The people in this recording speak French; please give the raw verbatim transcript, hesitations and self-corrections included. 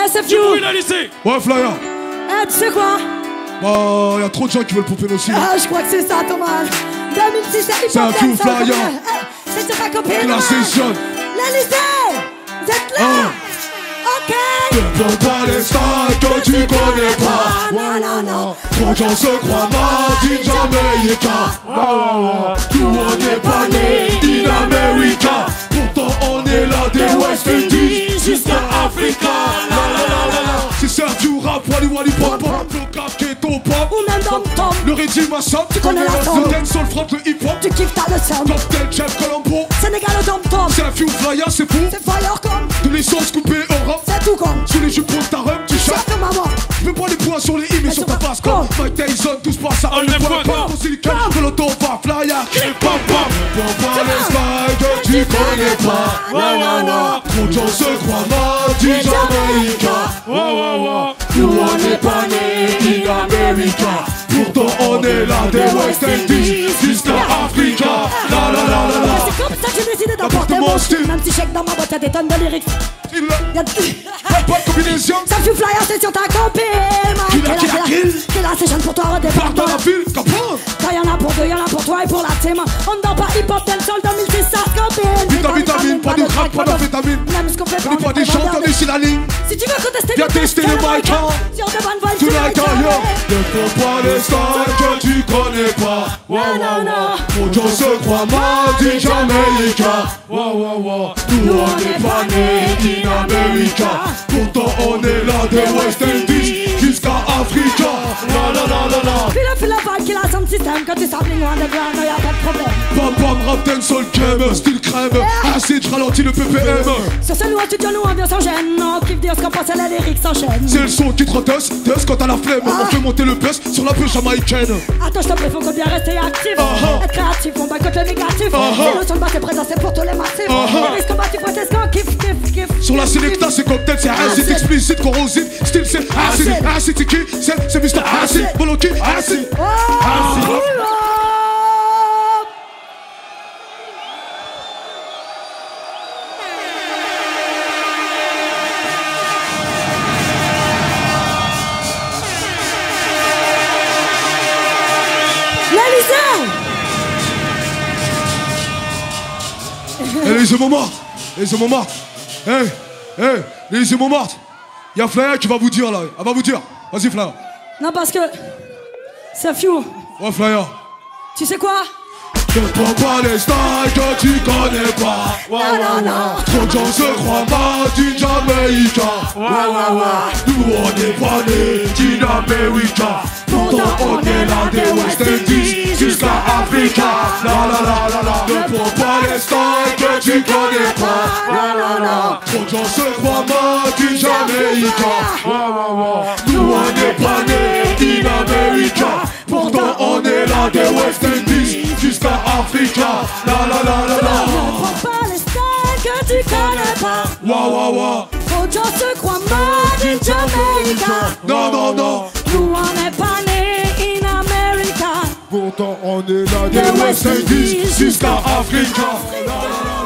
c'est Few. Ouais, Flyer. Eh, tu sais quoi? Bah, y'a trop de gens qui veulent pomper nos cibles. Ah, je crois que c'est ça, Thomas. deux mille dix-sept, c'est un Few Flyer. C'est ta copine. La session. L'Elysée, vous êtes là? Ah. Ok. Ne prends pas les stars que tu connais pas. Non, non, non. Trop de gens se croient Made in Jamaica. Nous on n'est pas nés in America. Pourtant on est là des West Indies jusqu'à Africa. C'est ça du rap, wally wally pop pop. Le cap ghetto pop. Ou même Dom Tom. Le régime à ça. Tu connais la soul. Le dancehall frappe le hip hop. Tu kiffes ta le sound. Top ten Jeff Colombo. Sénégal au Dom Tom. C'est un Few Flyer, c'est fou. C'est fire comme. De l'essence coupée au rap. C'est tout comme. Sur les jupons de ta rhum, tu C'est chasses. comme maman. Je mets pas les points sur les i, mais sur ta face comme Mike Tyson, tous passe à un point pas au silicone. Que l'auto va flyer. Pam pam. Ne prends pas les slides que tu connais pas. Non, non, non. Trop de gens se croient Made in Jamaica. Nous on n'est pas nés in America. Pourtant on est là des West Indies jusqu'à Africa. La la la la la. C'est comme ça que j'ai décidé d'apporter mon style. Même si je sais que dans ma boîte y'a des tonnes de lyrics. Y'a de... Pas de combinaison. Ça Few Flyer, c'est sur ta copine. Qui l'a, qui l'a, qui Qui l'a, c'est jeune pour toi, redépart. Part dans la ville, comprends? Quand y'en a pour deux, y'en a pour toi et pour la team. On dort pas hip-hop, dancehall, deux mille dix, ça copine. Vita, vitamine, pas de crack, pas d'amphétamine. Même ce qu'on fait pas, On n'est pas des gens, on est sur la ligne. Si tu veux contester, viens tester les mics. Sur de bonnes voiles, Tu tu l'as l'as qu'à yo. Ne prends pas les styles que tu connais pas. Non, non, non. Trop de gens se croient Made in Jamaica. Nous on n'est pas nés in America. Pourtant on est là des West Indies jusqu'à Africa. La la la la la. Puis le fil le vibe qui a son système. Quand tu sampling underground, y'a pas de problème. Pam pam rap dancehall crème, style crème. Acide, je ralentis le P P M. Sur ce nous en studio, nous ambiance en gêne. On kiffe dire ce qu'on pense, les lyrics s'enchaînent. C'est le son qui te reteste, teste quand t'as la flemme. On fait monter le pèse sur la pêche jamaïcaine. Attends, je te prie, faut qu'on bien rester actif. Uh-huh. Être créatif, on boycotte le négatif. Uh-huh. C'est le son de bas, c'est présent, c'est pour tous les massifs. Uh-huh. Les risques combatifs, ouais, c'est ce qu'on kiffe, kiffe, kiffe. Sur la sélecta, c'est cocktail, c'est acide, explicite, corrosif. Style, c'est acide, acide, c'est qui? C'est c'est mister Acid, Moloki, acide. Oh, Acide. L'Élysée Montmartre, l'Élysée Montmartre. Hé, hé, l'Élysée Montmartre. Y'a Flyer qui va vous dire là, elle va vous dire. Vas-y Flyer. Non, parce que c'est Few. Ouais Flyer. Tu sais quoi? Ne prends pas les styles que tu connais pas. Non, non, non. Trop de gens se croient Made in Jamaica. Nous on n'est pas nés in America. Pourtant on est là des West Indies jusqu'à Africa. La la la la la. Ne prends pas les styles que tu connais pas. Trop de gens se croient Made in Jamaica. Nous on n'est pas nés in America. Pourtant on est là des West Indies jusqu'à Africa. La la la la la. Ne prends pas les styles que tu connais pas. Wa wa wa. Faut gens se croient Made in Jamaica. Non non non. Nous on n'est pas nés in America. Pourtant on est là des West Indies jusqu'à Africa. La, la, la.